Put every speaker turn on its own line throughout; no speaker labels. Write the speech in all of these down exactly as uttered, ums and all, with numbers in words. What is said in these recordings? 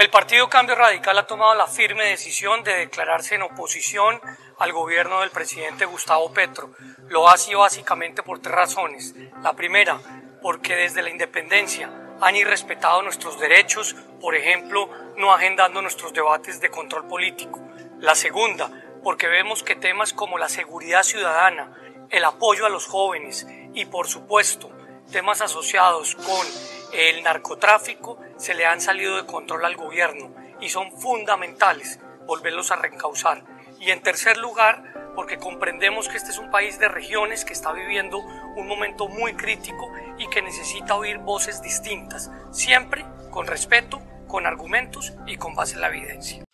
El Partido Cambio Radical ha tomado la firme decisión de declararse en oposición al gobierno del presidente Gustavo Petro. Lo ha sido básicamente por tres razones. La primera, porque desde la independencia han irrespetado nuestros derechos, por ejemplo, no agendando nuestros debates de control político. La segunda, porque vemos que temas como la seguridad ciudadana, el apoyo a los jóvenes y, por supuesto, temas asociados con el narcotráfico se le han salido de control al gobierno y son fundamentales volverlos a reencauzar. Y en tercer lugar, porque comprendemos que este es un país de regiones que está viviendo un momento muy crítico y que necesita oír voces distintas, siempre con respeto, con argumentos y con base en la evidencia.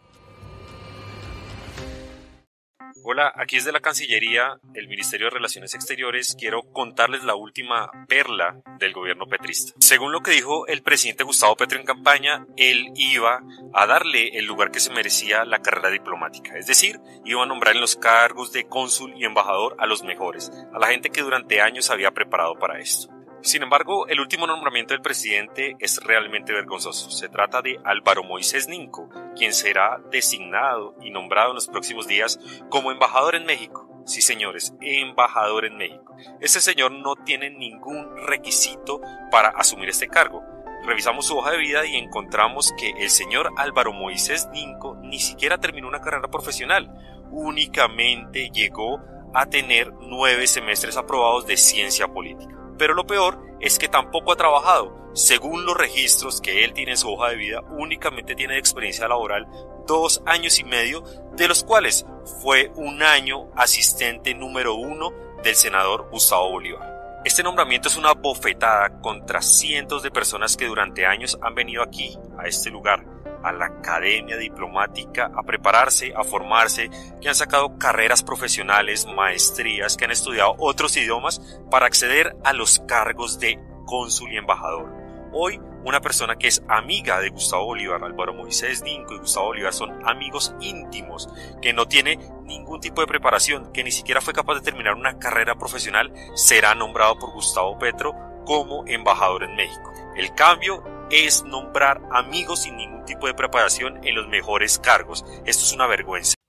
Hola, aquí desde la Cancillería, el Ministerio de Relaciones Exteriores, quiero contarles la última perla del gobierno petrista. Según lo que dijo el presidente Gustavo Petro en campaña, él iba a darle el lugar que se merecía la carrera diplomática, es decir, iba a nombrar en los cargos de cónsul y embajador a los mejores, a la gente que durante años había preparado para esto. Sin embargo, el último nombramiento del presidente es realmente vergonzoso. Se trata de Álvaro Moisés Ninco, quien será designado y nombrado en los próximos días como embajador en México. Sí, señores, embajador en México. Este señor no tiene ningún requisito para asumir este cargo. Revisamos su hoja de vida y encontramos que el señor Álvaro Moisés Ninco ni siquiera terminó una carrera profesional. Únicamente llegó a tener nueve semestres aprobados de ciencia política. Pero lo peor es que tampoco ha trabajado. Según los registros que él tiene en su hoja de vida, únicamente tiene de experiencia laboral dos años y medio, de los cuales fue un año asistente número uno del senador Gustavo Bolívar. Este nombramiento es una bofetada contra cientos de personas que durante años han venido aquí, a este lugar, a la academia diplomática, a prepararse, a formarse, que han sacado carreras profesionales, maestrías, que han estudiado otros idiomas para acceder a los cargos de cónsul y embajador. Hoy, una persona que es amiga de Gustavo Bolívar, Álvaro Moisés Ninco y Gustavo Bolívar son amigos íntimos, que no tiene ningún tipo de preparación, que ni siquiera fue capaz de terminar una carrera profesional, será nombrado por Gustavo Petro como embajador en México. El cambio es nombrar amigos sin ningún tipo de preparación en los mejores cargos. Esto es una vergüenza.